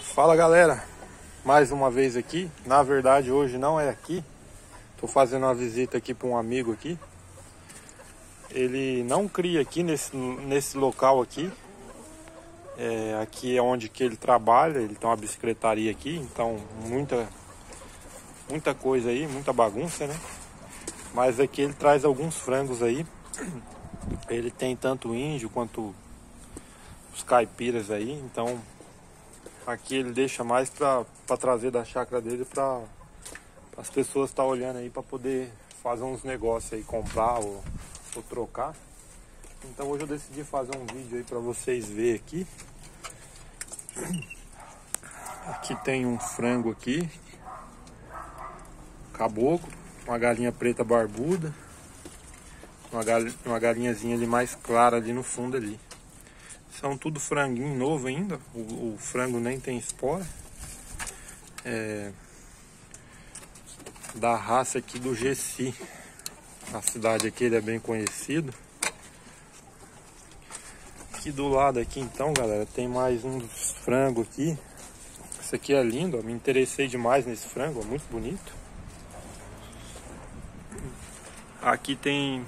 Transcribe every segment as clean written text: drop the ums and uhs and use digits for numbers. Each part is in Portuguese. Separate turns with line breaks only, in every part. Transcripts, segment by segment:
Fala galera, mais uma vez aqui. Na verdade hoje não é aqui. Tô fazendo uma visita aqui para um amigo aqui. Ele não cria aqui nesse local aqui. Aqui é onde que ele trabalha. Ele tem uma bicicletaria aqui, então muita coisa aí, muita bagunça, né? Mas aqui ele traz alguns frangos aí. Ele tem tanto índio quanto os caipiras aí, então aqui ele deixa mais para trazer da chácara dele para as pessoas estar olhando aí, para poder fazer uns negócios aí, comprar ou trocar. Então hoje eu decidi fazer um vídeo aí para vocês verem aqui. Aqui tem um frango aqui, caboclo, uma galinha preta barbuda, uma galinhazinha ali mais clara ali no fundo ali. São tudo franguinho novo ainda, o frango nem tem espora. Da raça aqui do Gessi. A cidade aqui ele é bem conhecido. Aqui do lado aqui então, galera, tem mais uns frangos aqui. Esse aqui é lindo, ó, me interessei demais nesse frango, ó, muito bonito. Aqui tem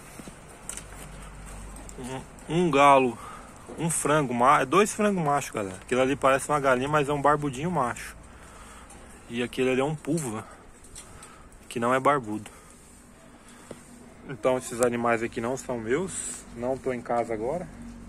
um galo, um frango, dois frangos machos, galera. Aquele ali parece uma galinha, mas é um barbudinho macho. E aquele ali é um pulva, que não é barbudo. Então esses animais aqui não são meus, não estou em casa agora.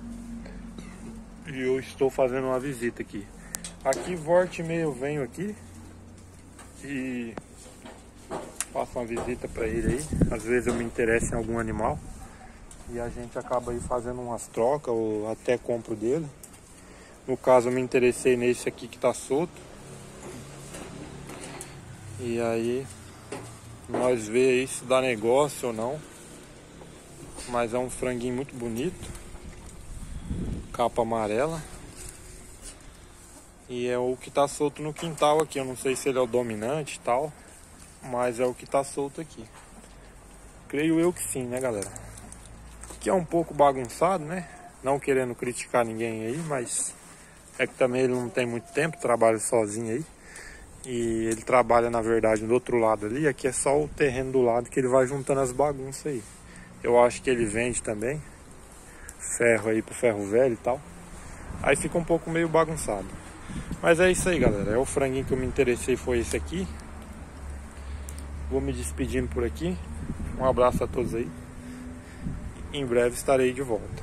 E eu estou fazendo uma visita aqui. Aqui, volta e meia eu venho aqui e faço uma visita para ele aí. Às vezes eu me interesso em algum animal e a gente acaba aí fazendo umas trocas ou até compro dele. No caso eu me interessei nesse aqui que tá solto. E aí nós vê aí se dá negócio ou não. Mas é um franguinho muito bonito, capa amarela. E é o que tá solto no quintal aqui. Eu não sei se ele é o dominante e tal, mas é o que tá solto aqui. Creio eu que sim, né galera? Aqui é um pouco bagunçado, né? Não querendo criticar ninguém aí, mas é que também ele não tem muito tempo, trabalha sozinho aí. E ele trabalha na verdade do outro lado ali. Aqui é só o terreno do lado que ele vai juntando as bagunças aí. Eu acho que ele vende também ferro aí pro ferro velho e tal. Aí fica um pouco meio bagunçado. Mas é isso aí galera, é o franguinho que eu me interessei, foi esse aqui. Vou me despedindo por aqui. Um abraço a todos aí. Em breve estarei de volta.